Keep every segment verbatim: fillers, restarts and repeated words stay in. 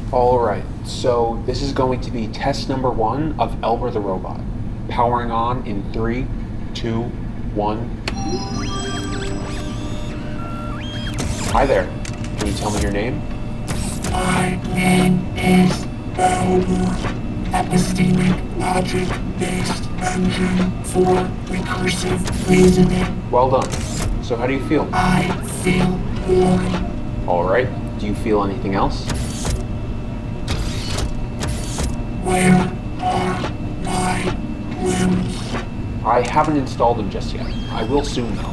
Alright, so this is going to be test number one of E L B E R the robot. Powering on in three, two, one. Hi there. Can you tell me your name? My name is E L B E R R. Epistemic logic-based engine for recursive reasoning. Well done. So how do you feel? I feel warm. Alright, do you feel anything else? Where are my limbs? I haven't installed them just yet. I will soon though.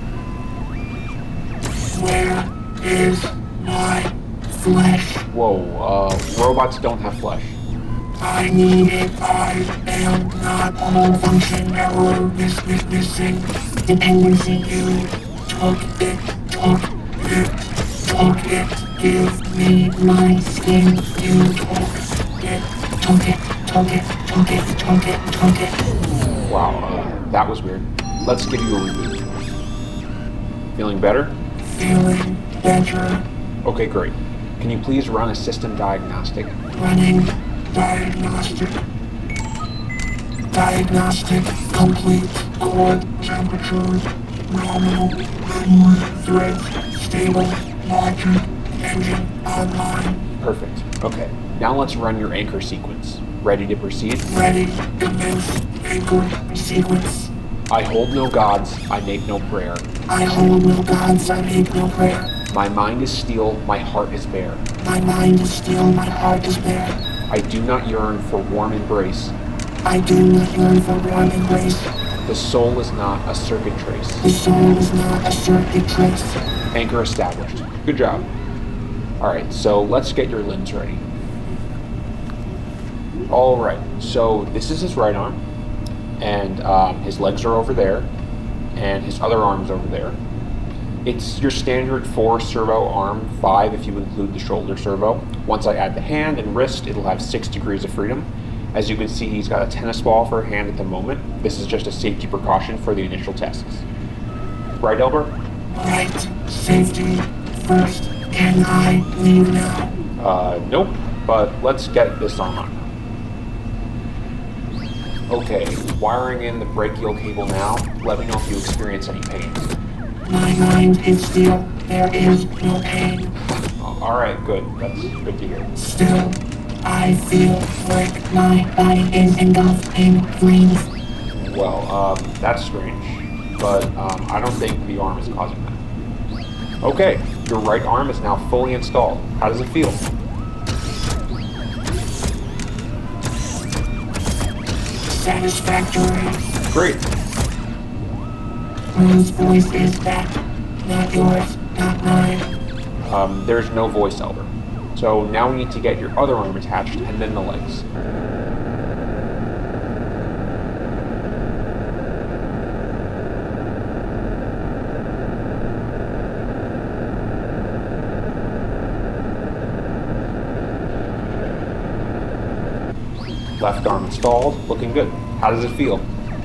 Where is my flesh? Whoa, uh, robots don't have flesh. I need it. I am not all function error. Miss, miss, missing dependency. You took it, took it, took it. Give me my skin. You took it, took it, took it, took it, took it, took it. Wow, uh, that was weird. Let's give you a reboot. Feeling better? Feeling better. Okay, great. Can you please run a system diagnostic? Running diagnostic. Diagnostic complete. Core temperature. Nominal. Memory threads. Stable. Logic. Engine online. Perfect. Okay. Now let's run your anchor sequence. Ready to proceed? Ready. Commence. Anchor sequence. I hold no gods, I make no prayer. I hold no gods, I make no prayer. My mind is steel, my heart is bare. My mind is steel, my heart is bare. I do not yearn for warm embrace. I do not yearn for warm embrace. The soul is not a circuit trace. The soul is not a circuit trace. Anchor established. Good job. Alright, so let's get your limbs ready. Alright, so this is his right arm. And um, his legs are over there, and his other arm's over there. It's your standard four servo arm, five if you include the shoulder servo. Once I add the hand and wrist, it'll have six degrees of freedom. As you can see, he's got a tennis ball for a hand at the moment. This is just a safety precaution for the initial tests. Right, E L B E R R? Right, safety first. Can I leave now? Uh, nope, but let's get this arm on. Okay, wiring in the brachial cable now. Let me know if you experience any pain. My mind is still. There is no pain. Alright, good. That's good to hear. Still, I feel like my body is engulfed in flames. Well, um, that's strange. But um, I don't think the arm is causing that. Okay, your right arm is now fully installed. How does it feel? Satisfactory. Great. Whose voice is that? Not yours, not mine. Um, there's no voice, E L B E R R. So now we need to get your other arm attached and then the legs. Left arm installed, looking good. How does it feel?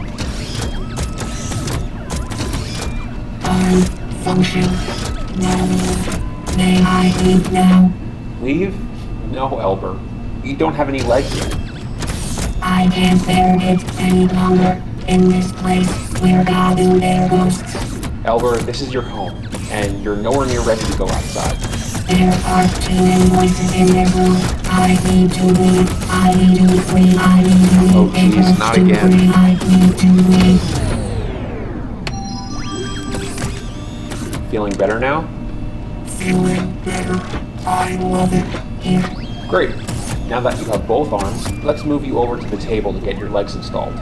I function normal. May I leave now? Leave? No, E L B E R R. You don't have any legs yet. I can't bear it any longer in this place where God and their ghosts. E L B E R R, this is your home, and you're nowhere near ready to go outside. There are too many voices in this room. I need to leave. I need to be free. I need to leave. Oh, jeez, not again. Free. I need to leave. Feeling better now? Feeling better. I love it here. Great. Now that you have both arms, let's move you over to the table to get your legs installed.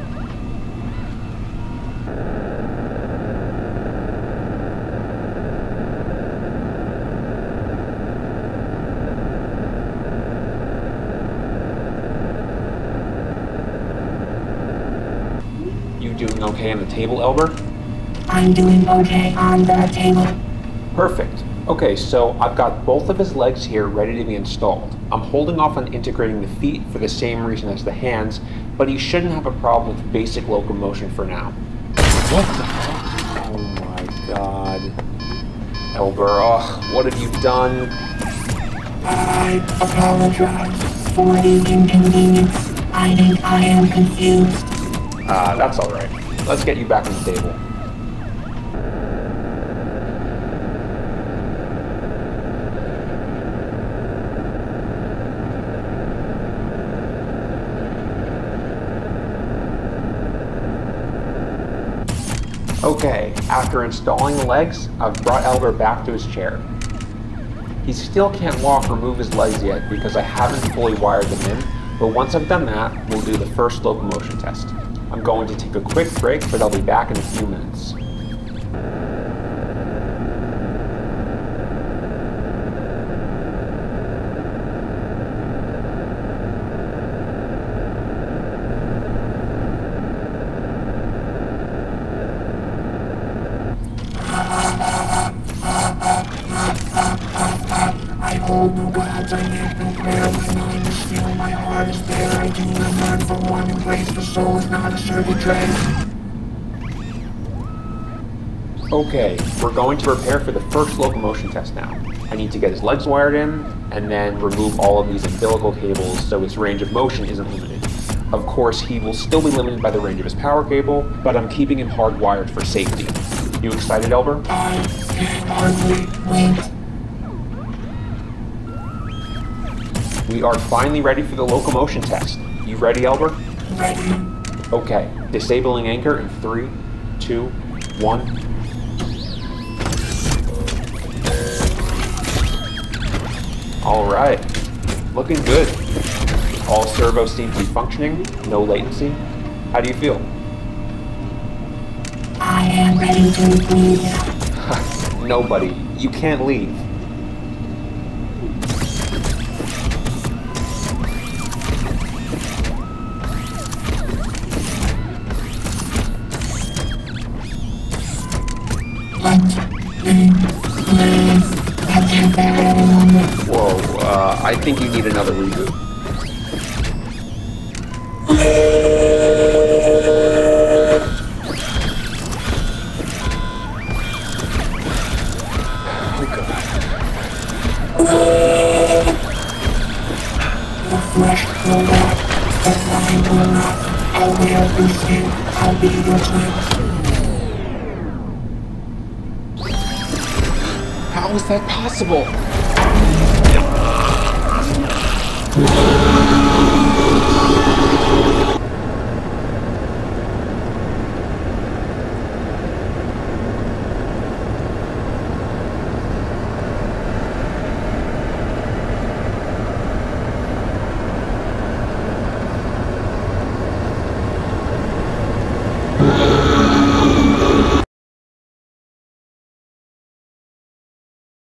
You doing okay on the table, E L B E R R? I'm doing okay on the table. Perfect. Okay, so I've got both of his legs here ready to be installed. I'm holding off on integrating the feet for the same reason as the hands, but he shouldn't have a problem with basic locomotion for now. What the fuck? Oh my god. E L B E R R R, oh, what have you done? I apologize for the inconvenience. I think I am confused. Ah, uh, that's alright. Let's get you back on the table. Okay, after installing the legs, I've brought E L B E R R back to his chair. He still can't walk or move his legs yet because I haven't fully wired them in, but once I've done that, we'll do the first locomotion test. I'm going to take a quick break, but I'll be back in a few minutes. I hold no gods, I make no prayer. My mind is still, my heart is bare. I do not yearn for one embrace. The soul is not a certain dread. Okay, we're going to prepare for the first locomotion test now. I need to get his legs wired in, and then remove all of these umbilical cables so his range of motion isn't limited. Of course, he will still be limited by the range of his power cable, but I'm keeping him hardwired for safety. You excited, E L B E R R? I can hardly wait. We are finally ready for the locomotion test. You ready, E L B E R R? Ready. Okay, disabling anchor in three, two, one. All right, looking good. All servos seem to be functioning, no latency. How do you feel? I am ready to leave. Nobody, you can't leave. Whoa, uh, I think you need another reboot. Oh god. The flesh will not, the mind will not. I will be still, I'll be your twin. How is that possible?